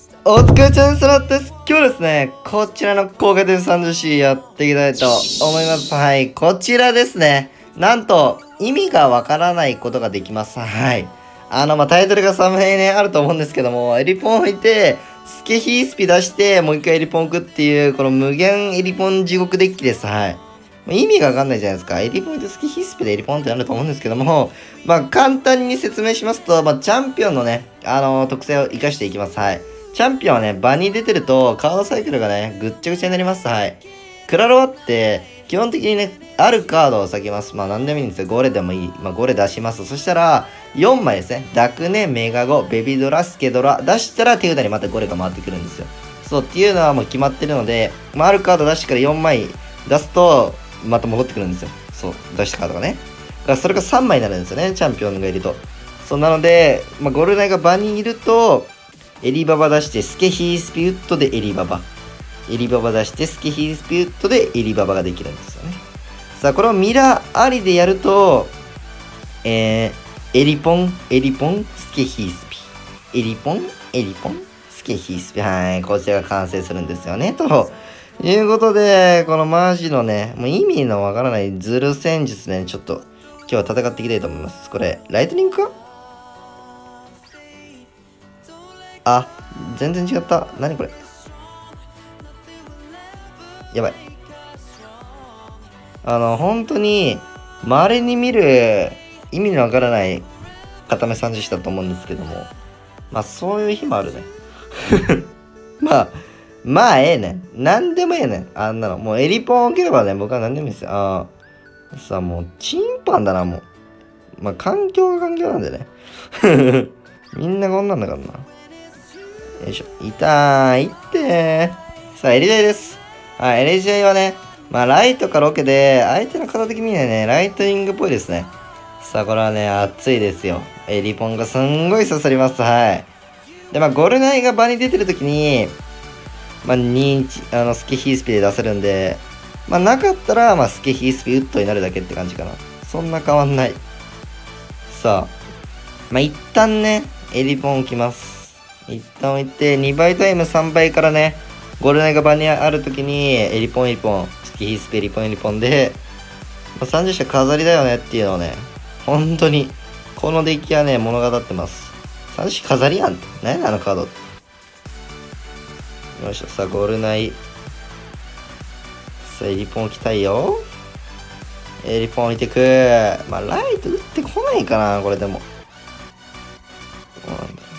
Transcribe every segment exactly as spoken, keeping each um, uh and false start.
お疲れちゃんスラッです。今日ですね、こちらの高画質 さんじゅうシー やっていきたいと思います。はい、こちらですね。なんと、意味がわからないことができます。はい。あの、まあ、タイトルがサムネイね、あると思うんですけども、エリポン置いて、スケヒースピ出して、もう一回エリポン置くっていう、この無限エリポン地獄デッキです。はい。意味がわかんないじゃないですか。エリポンってスケヒースピでエリポンってなると思うんですけども、まあ、簡単に説明しますと、まあ、チャンピオンのね、あのー特性を活かしていきます。はい。チャンピオンはね、場に出てると、カードサイクルがね、ぐっちゃぐちゃになります。はい。クラロワって、基本的にね、あるカードを避けます。まあ、なんでもいいんですよ。ゴレでもいい。まあ、ゴレ出します。そしたら、よんまいですね。ダクネ、メガゴ、ベビドラ、スケドラ、出したら手札にまたゴレが回ってくるんですよ。そう、っていうのはもう決まってるので、まあ、あるカード出してからよんまい出すと、また戻ってくるんですよ。そう、出したカードがね。だからそれがさんまいになるんですよね。チャンピオンがいると。そう、なので、まあ、ゴルナイが場にいると、エリババ出してスケヒースピウットでエリババ。エリババ出してスケヒースピウットでエリババができるんですよね。さあ、これをミラーありでやると、えー、エリポン、エリポン、スケヒースピ。エリポン、エリポン、スケヒースピ。はい、こちらが完成するんですよね。ということで、このマジのね、もう意味のわからないズル戦術ね、ちょっと今日は戦っていきたいと思います。これ、ライトニングかあ、全然違った。何これやばい。あの、本当に、稀に見る意味のわからない固めさんじゅうしたと思うんですけども、まあそういう日もあるね。まあ、まあええねん。なんでもええねん。あんなの。もうエリポン置ければね、僕は何でもいいですよ。ああ。さあ、もう、チンパンだな、もう。まあ環境が環境なんでね。みんなこんなんだからな。よいしょ。痛いってー。さあ、エリジャイです。はい、エリジャイはね、まあ、ライトかロケで、相手の体的にはね、ライトニングっぽいですね。さあ、これはね、熱いですよ。エリポンがすんごい刺さります。はい。で、まあ、ゴルナイが場に出てるときに、まあ、にインチ、あの、スケヒースピで出せるんで、まあ、なかったら、まあ、スケヒースピウッドになるだけって感じかな。そんな変わんない。さあ、まあ、一旦ね、エリポン置きます。一旦置いて、にばいタイムさんばいからね、ゴールナイが場にあるときに、エリポンエリポン、スキヒースペリポンエリポンで、まあ、さんじゅう社飾りだよねっていうのをね、本当に、このデッキはね、物語ってます。さんじゅう社飾りやんって。何やあのカードって。よいしょ、さあ、ゴールナイ。さあ、エリポン置きたいよ。エリポン置いてく。まあ、ライト打ってこないかな、これでも。どうなんだ。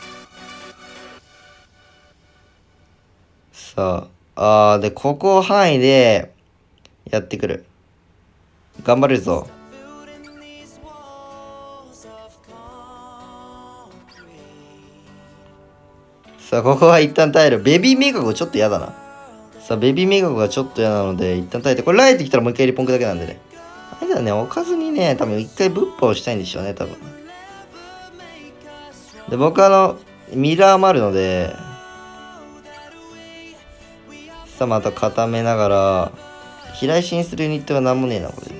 さあ、あー、で、ここ範囲で、やってくる。頑張れるぞ。さあ、ここは一旦耐える。ベビーメガゴちょっと嫌だな。さあ、ベビーメガゴがちょっと嫌なので、一旦耐えて。これライト来たらもう一回リポンクだけなんでね。あれだね、置かずにね、多分一回ブッパをしたいんでしょうね、多分。で、僕あの、ミラーもあるので、さあ、また固めながら、平石にするユニットがなんもねえな、これ。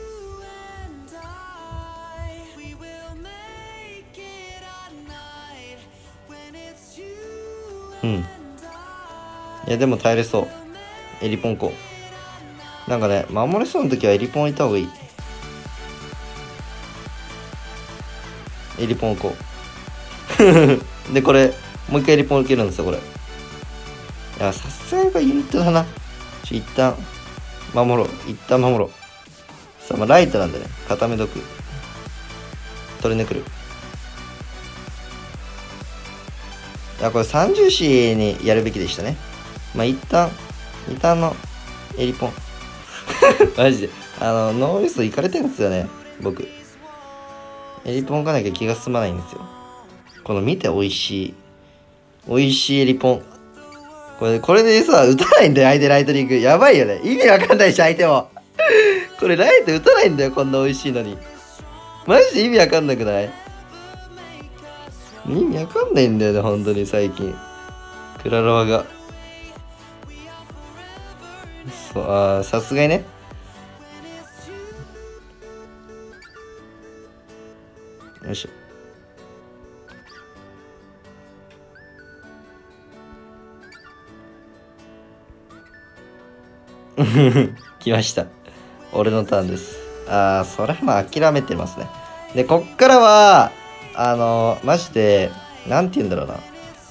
うん。いや、でも耐えれそう。エリポンこう。なんかね、守れそうな時はエリポン置いた方がいい。エリポン置こう。で、これ、もう一回エリポン受けるんですよ、これ。いや、さすがにこれユニットだな。ちょ、一旦、守ろう。一旦守ろう。さあ、まあ、ライトなんでね、固めとく。取り抜くる。いや、これさんじゅうシーにやるべきでしたね。まあ、一旦、一旦の、エリポン。マジで。あの、脳みそいかれてるんですよね、僕。エリポンがなきゃ気が済まないんですよ。この見て、美味しい。美味しいエリポン。これ、これでさ、打たないんだよ、相手ライトニング。やばいよね。意味わかんないし、相手も。これライト打たないんだよ、こんな美味しいのに。マジで意味わかんなくない？意味わかんないんだよね、本当に最近。クラロワが。そう、あー、さすがにね。よいしょ。 来ました。俺のターンです。ああ、それはまあ諦めてますね。で、こっからは、あのー、マジで、なんて言うんだろうな。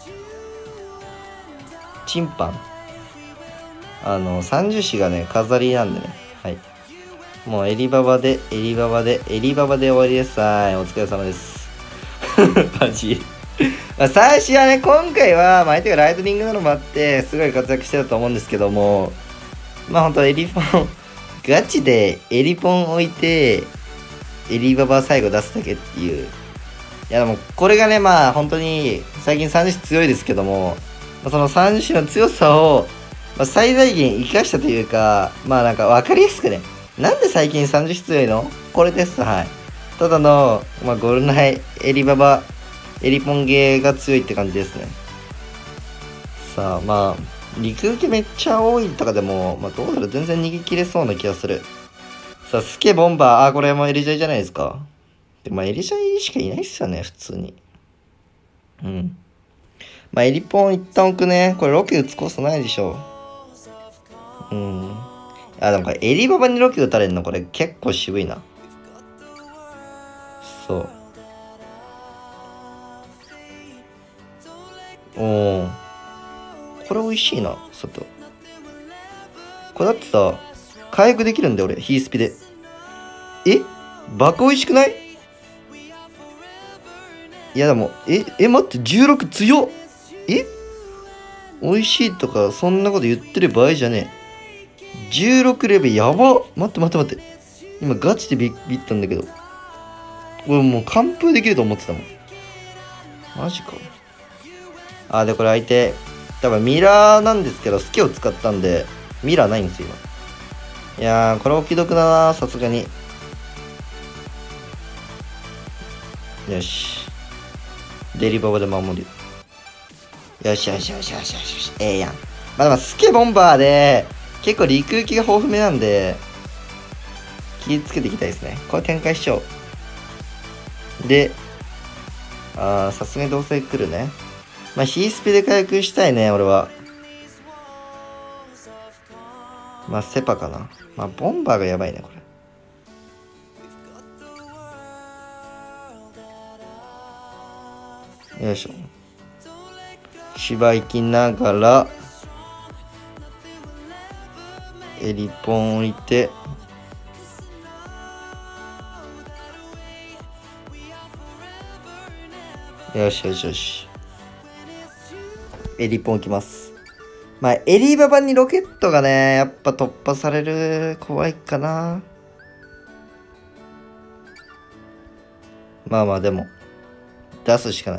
チンパン。あのー、三十子がね、飾りなんでね。はい。もう、エリババで、エリババで、エリババで終わりです。はい。お疲れ様です。マジ。まあ、最初はね、今回は、まあ、相手がライトニングなのもあって、すごい活躍してたと思うんですけども、まあ、ほんと、エリポン、ガチでエリポン置いて、エリババ最後出すだけっていう。いや、でも、これがね、まあ、本当に、最近三十子強いですけども、まあ、その三十子の強さを、まあ、最大限生かしたというか、まあ、なんか分かりやすくね、なんで最近三十子強いのこれです、はい。ただの、まあ、ゴールナイ、エリババ、エリポンゲーが強いって感じですね。さあ、まあ、陸受けめっちゃ多いとかでも、まあ、どうだろう、全然逃げ切れそうな気がする。さあ、スケボンバー、あ、これもエリジャイじゃないですか。で、まあ、エリジャイしかいないっすよね、普通に。うん。まあ、エリポン一旦置くね。これロケ打つコースないでしょ。うん。あ、でもこれエリババにロケ打たれんのこれ結構渋いな。そう。おー。これ美味しいな、外。これだってさ、回復できるんだよ、俺。ヒースピで。えバカ美味しくない？いやでも、え、え、待って、じゅうろく強っ。え美味しいとか、そんなこと言ってる場合じゃねえ。じゅうろくレベルやば。待って待って待って。今ガチでビビったんだけど。俺もう完封できると思ってたもん。マジか。あ、で、これ相手、多分ミラーなんですけど、スケを使ったんで、ミラーないんですよ、今。いやー、これお気毒だな、さすがに。よし。デリババで守る。よしよしよしよしよしよし。ええやん。まあでも、スケボンバーで、結構陸行きが豊富めなんで、気をつけていきたいですね。これ展開しよう。で、あー、さすがにどうせ来るね。まあ、ヒースピで回復したいね、俺は。まあ、セパかな。まあ、ボンバーがやばいね、これ。よいしょ。芝行きながら、エリポン置いて、よしよしよし。エリポン置きます。まあ、エリババにロケットがね、やっぱ突破される、怖いかな。まあまあ、でも、出すしかない。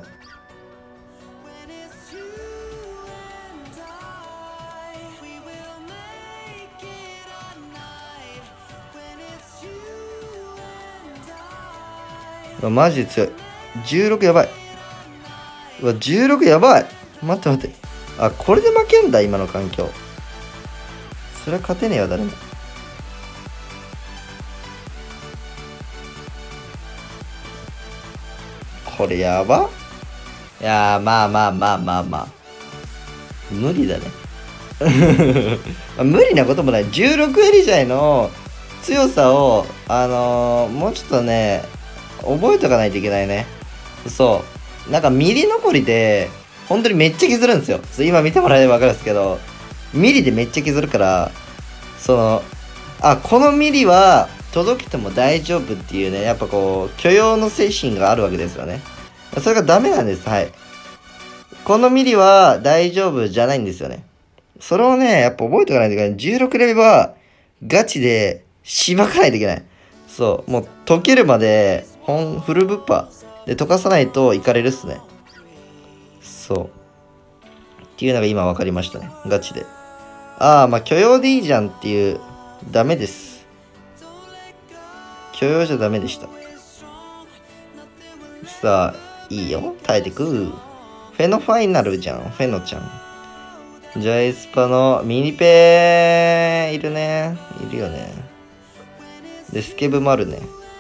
うわマジで強い。じゅうろくやばい。うわ、じゅうろくやばい。待って待って。あ、これで負けんだ、今の環境。それは勝てねえよ、誰も。これやば。いやー、まあまあまあまあまあ。無理だね。無理なこともない。じゅうろくエリジャイの強さを、あのー、もうちょっとね、覚えとかないといけないね。そう。なんかミリ残りで、本当にめっちゃ削るんですよ。今見てもらえればわかるんですけど、ミリでめっちゃ削るから、その、あ、このミリは届けても大丈夫っていうね、やっぱこう、許容の精神があるわけですよね。それがダメなんです。はい。このミリは大丈夫じゃないんですよね。それをね、やっぱ覚えておかないといけない。じゅうろくレベルはガチでしばかないといけない。そう。もう溶けるまで、本、フルブッパで溶かさないといかれるっすね。そう。っていうのが今分かりましたね。ガチで。ああ、まあ許容でいいじゃんっていう、ダメです。許容じゃダメでした。さあ、いいよ。耐えてく。フェノファイナルじゃん。フェノちゃん。ジャイスパのミニペーいるね。いるよね。で、スケブもあるね。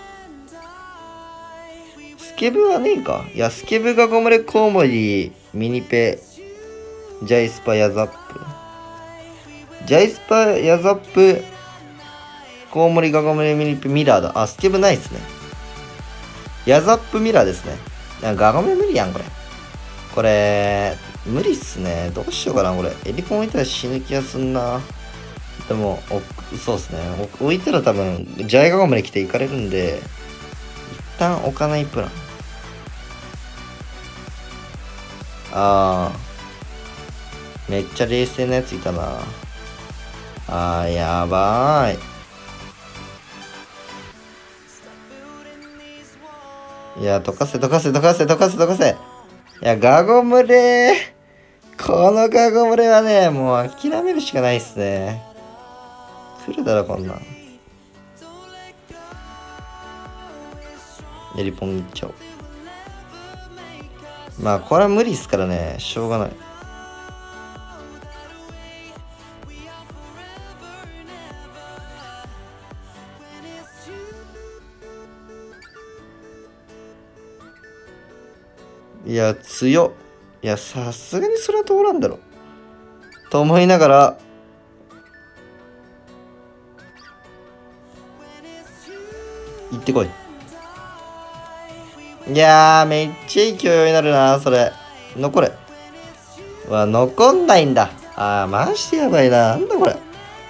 スケブはねえか。いや、スケブがゴムレコウモリ、ミニペ、ジャイスパヤザップ。 ジャイスパ、ヤザップ、コウモリ、ガガモリ、ミリップ、ミラーだ。あ、スケブないっすね。ヤザップミラーですね。ガガモリ無理やん、これ。これ、無理っすね。どうしようかな、これ。エリポン置いたら死ぬ気がすんな。でも、そうっすね。置いたら多分、ジャイガガモリ来て行かれるんで、一旦置かないプラン。あー。めっちゃ冷静なやついたな。あー、やばーい。いや、溶かせ、溶かせ、溶かせ、溶かせ、溶かせ。いや、ガゴムレー。このガゴムレはね、もう諦めるしかないっすね。来るだろ、こんなん。エリポンいっちゃおう。まあ、これは無理っすからね。しょうがない。いや、強っ。いや、さすがにそれは通らんだろ。と思いながら、行ってこい。いやー、めっちゃいい許容になるな、それ。残れ。うわ、残んないんだ。あー、マジでやばいな。なんだこれ。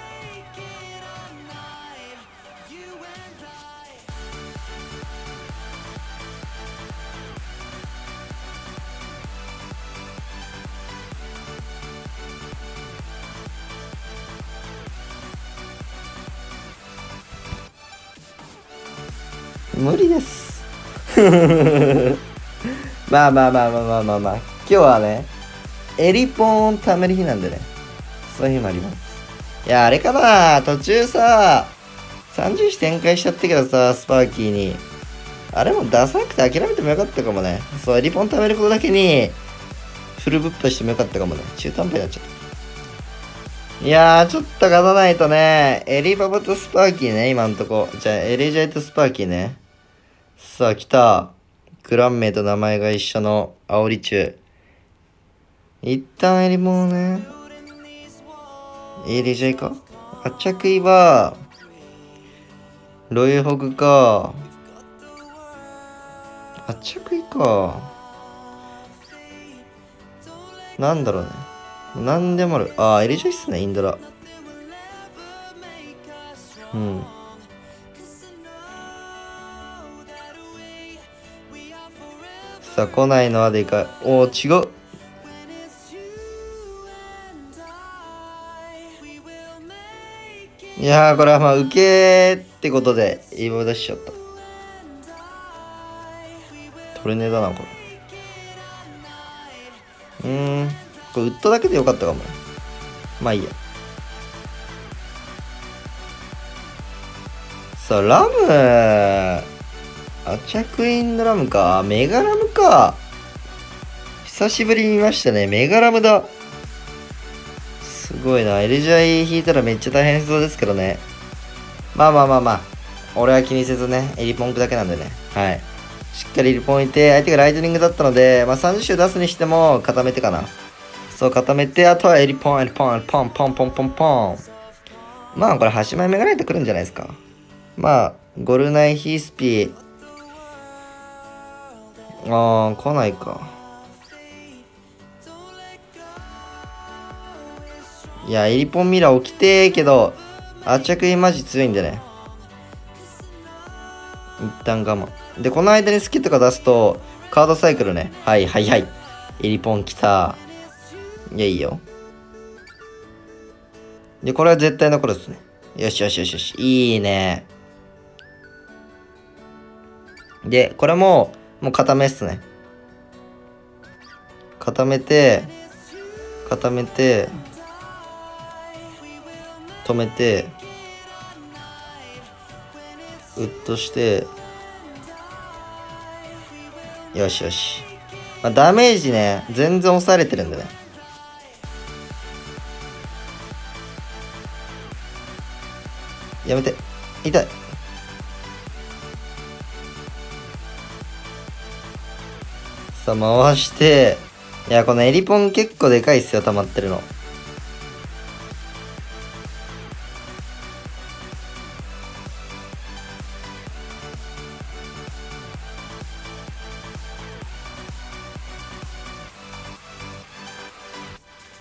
無理です。まあまあまあまあまあまあまあ。今日はね、エリポンを貯める日なんでね。そういう日もあります。いや、あれかな、途中さ、さんじゅう視展開しちゃったけどさ、スパーキーに。あれもダサくて諦めてもよかったかもね。そう、エリポン貯めることだけに、フルブッパしてもよかったかもね。中途半端になっちゃった。いやー、ちょっと勝たないとね、エリババとスパーキーね、今んとこ。じゃあ、エリジャイとスパーキーね。さあ、来た。クラン名と名前が一緒の煽り中。一旦エリもね、エリジャイか。アチャクイは、ロイホグか。アチャクイか。なんだろうね。なんでもある。あー、エリジャイっすね、インドラ。うん。さあ、来ないのはでかい。おー、違う。いやー、これはまあ、受けってことで、イボ出しちゃった。トルネだな、これ。うーん。これ、ウッドだけでよかったかも。まあいいや。さあ、ラムアチャクインドラムか。メガラムか。久しぶりに見ましたね。メガラムだ。すごいな。エルジャイ引いたらめっちゃ大変そうですけどね。まあまあまあまあ。俺は気にせずね。エリポンクだけなんでね。はい。しっかりエリポンいて、相手がライトニングだったので、まあさんじゅっ周出すにしても固めてかな。そう、固めて、あとはエリポン、エリポン、エリポン、ポンポンポンポン。まあこれはち枚目がないと来るんじゃないですか。まあ、ゴルナイヒースピー。あー、来ないか。いや、エリポンミラー起きてーけど、アチャクイマジ強いんでね。一旦我慢。で、この間にスキッとか出すと、カードサイクルね。はいはいはい。エリポン来た。いや、いいよ。で、これは絶対残るっすね。よしよしよしよし。いいね。で、これも、もう固めっすね。固めて、固めて、止めて、ウッドして、よしよし。まあ、ダメージね、全然抑えれてるんでね。やめて。痛い。さあ、回して、いや、このエリポン結構でかいっすよ、溜まってるの。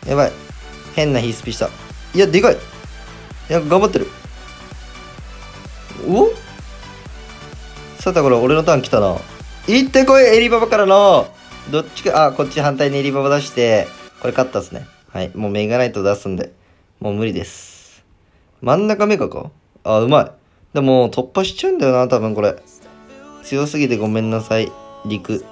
やばい。変なヒースピした。いや、でかい。いや、頑張ってる。おさてこれ、俺のターン来たな。行ってこい、エリババからの。どっちか、あ、こっち反対にエリババ出して、これ勝ったっすね。はい。もうメガナイト出すんで。もう無理です。真ん中メガかあ、うまい。でも、突破しちゃうんだよな、多分これ。強すぎてごめんなさい。陸。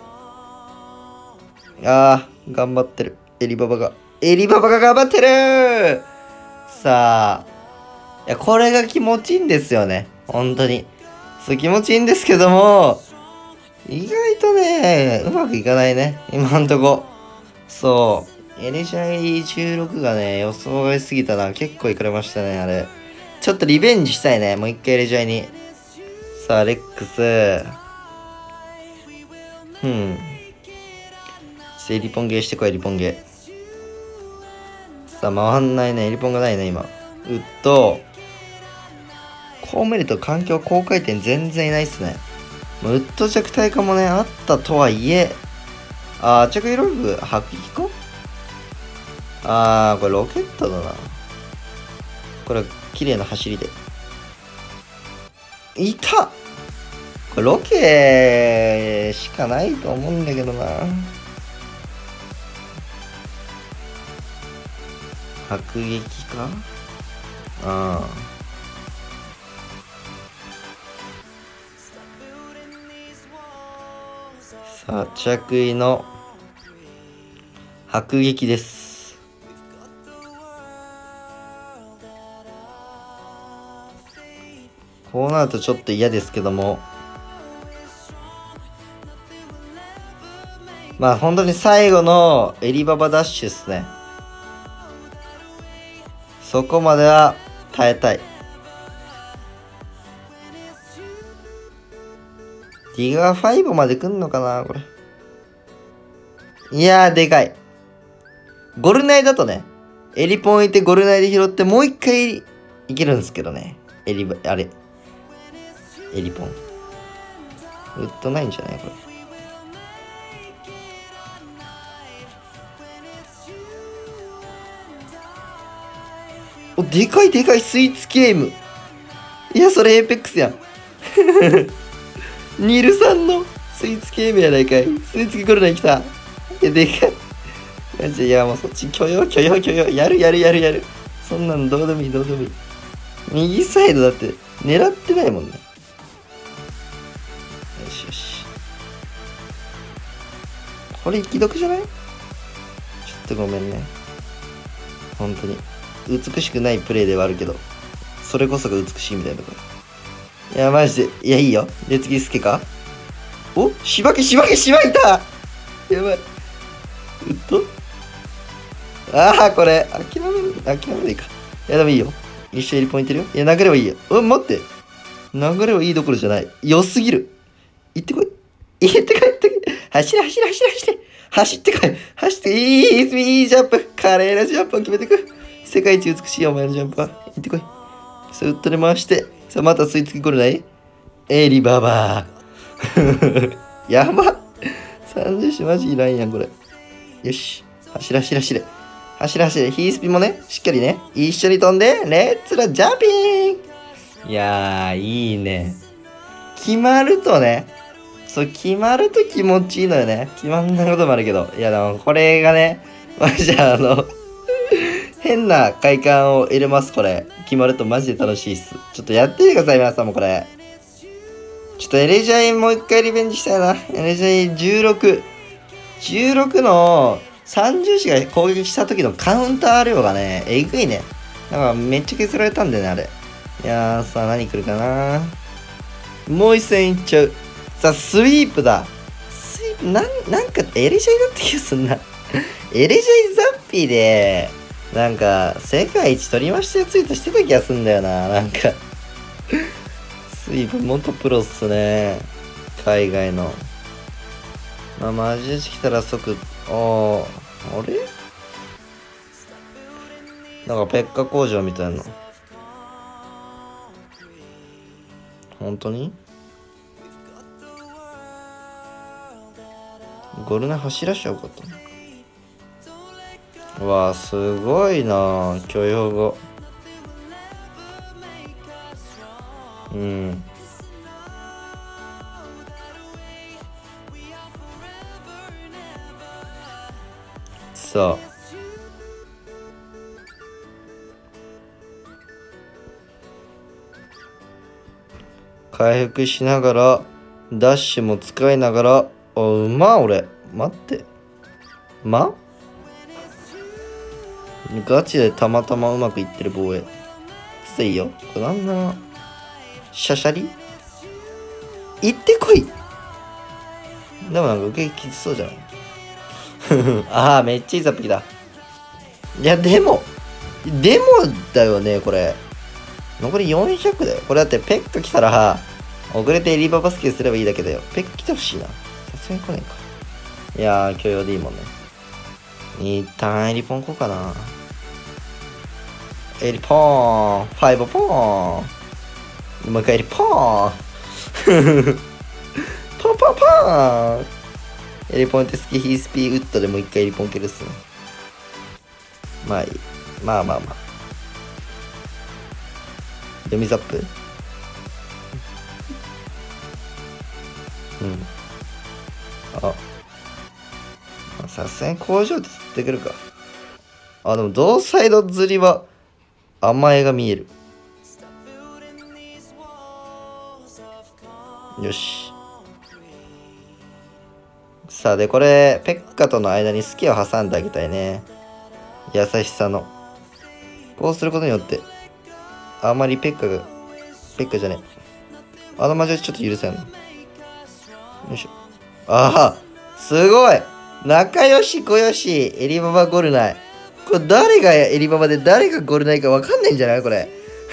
あー、頑張ってる。エリババが。エリババが頑張ってるさあ。いや、これが気持ちいいんですよね。本当に。そう、気持ちいいんですけども、意外とね、うまくいかないね。今んとこ。そう。エレジャイじゅうろくがね、予想外すぎたな。結構いかれましたね、あれ。ちょっとリベンジしたいね。もう一回エレジャイに。さあ、レックス。うん。ちょエリポンゲーしてこい、エリポンゲー。さあ、回んないね。エリポンがないね、今。ウッド。こう見ると環境高回転全然いないっすね。ウッド弱体化もね、あったとはいえ、あー、着衣ログ、迫撃かあー、これロケットだな。これ、綺麗な走りで。いたこれロケしかないと思うんだけどな。迫撃かああ。さあ、着衣の迫撃です。こうなるとちょっと嫌ですけども。まあ本当に最後のエリババダッシュですね。そこまでは耐えたい。ディガーごまで来んのかなこれ。いやー、でかい。ゴルナイだとね、エリポン置いてゴルナイで拾ってもう一回いけるんですけどね。エリバ、あれ。エリポン。ウッドないんじゃないこれ。お、でかいでかいスイーツゲーム。いや、それエーペックスやん。ニルさんのスイーツゲームやないかい。スイーツゴルナイ来た。いや、でかい。マジで、いや、もうそっち許容許容許容。やるやるやるやる。そんなのどうでもいいどうでもいい。右サイドだって狙ってないもんね。よしよし。これ気読じゃないちょっとごめんね。本当に。美しくないプレイではあるけど、それこそが美しいみたいなとこ。いや、マジで。いや、いいよ。で、次、スケかおしばけ、しばけ、しばいたやばい。うっとああ、これ、諦める、諦めるいいか。いや、でもいいよ。一緒にポイントるよ。いや、流れはいいよ。うん、待って。流れはいいどころじゃない。良すぎる。行ってこい。行ってこい、行ってこい。走れ、走れ、走れ、走れ。走ってこい。走って、いい、いい、いいジャンプ。華麗なジャンプを決めてく。世界一美しいお前のジャンプは。行ってこい。さあ、ウッドで回して。さあ、また吸い付きこれないエリババー。やば。さんじゅう種マジいらんやん、これ。よし。走れ、走れ、走れ。走れ、走れ。ヒースピもね、しっかりね、一緒に飛んで、レッツラジャンピングいやー、いいね。決まるとね、そう、決まると気持ちいいのよね。決まんないこともあるけど。いや、でも、これがね、マジであの、変な快感を入れます、これ。決まるとマジで楽しいっす。ちょっとやってみてください、皆さんもこれ。ちょっとエレジャイもう一回リベンジしたいな。エレジャイじゅうろく。じゅうろくのさんじゅう種が攻撃した時のカウンター量がね、えぐいね。なんかめっちゃ削られたんだよね、あれ。いやーさあ何来るかな。もう一戦いっちゃう。さあ、スイープだ。スイープ、なん、なんかエレジャイだった気がすんな。エレジャイザッピーで、なんか、世界一取りましたよツイートしてた気がすんだよな。なんかスイープ元プロっすね。海外の。まあ、マジで来たら即、ああ、あれなんかペッカ工場みたいな。本当にゴルナ走らしちゃうかった。 うわ、すごいな許容語。うん。さあ。回復しながら、ダッシュも使いながら、あ、うま、俺。待って。まガチでたまたまうまくいってる防衛。せいよ。これなんな、シャシャリ行ってこい。でもなんか受けきつそうじゃないああ、めっちゃいいザップキだ。いや、でも、でもだよね、これ。残りよんひゃくだよ。これだってペッカ来たら、遅れてエリババスケすればいいだけだよ。ペッカ来てほしいな。さすがに来ねえか。いやー、許容でいいもんね。一旦エリポン行こうかな。エリポーン、ファイブポーン。もう一回エリポーン。ポンポンポーン。エリポンってスキヒースピーウッドでもう一回エリポン蹴るっすね。まあいい。まあまあまあ。読みザップうん。あ。さすがに工場で釣ってくるか。あ、でも同サイド釣りは甘えが見える。よし。さあ、で、これ、ペッカとの間にスケを挟んであげたいね。優しさの。こうすることによって、あんまりペッカが、ペッカじゃねえ。あの魔女ちょっと許せんの。よいしょ。ああ、すごい仲良し小良し、エリババゴルナイ。これ誰がエリババで誰がゴルナイかわかんないんじゃないこれ。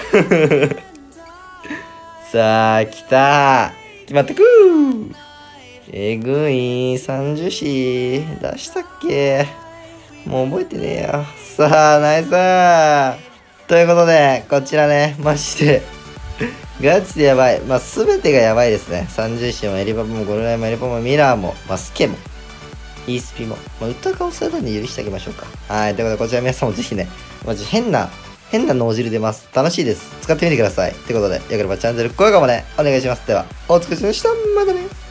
さあ、来たー。決まってくー。えぐい、さんじゅうし出したっけもう覚えてねえよ。さあ、ナイスー。ということで、こちらね、マジでガチでやばい。まあ、すべてがやばいですね。さんじゅうしもエリババもゴルナイもエリババもミラーも、まあ、スケも、イースピも、まあ、歌顔されたんで許してあげましょうか。はい。ということで、こちら皆さんもぜひね、マジ変な、変な脳汁出ます。楽しいです。使ってみてください。ということで、よければチャンネル、高評価もね、お願いします。では、お疲れ様でした。またね。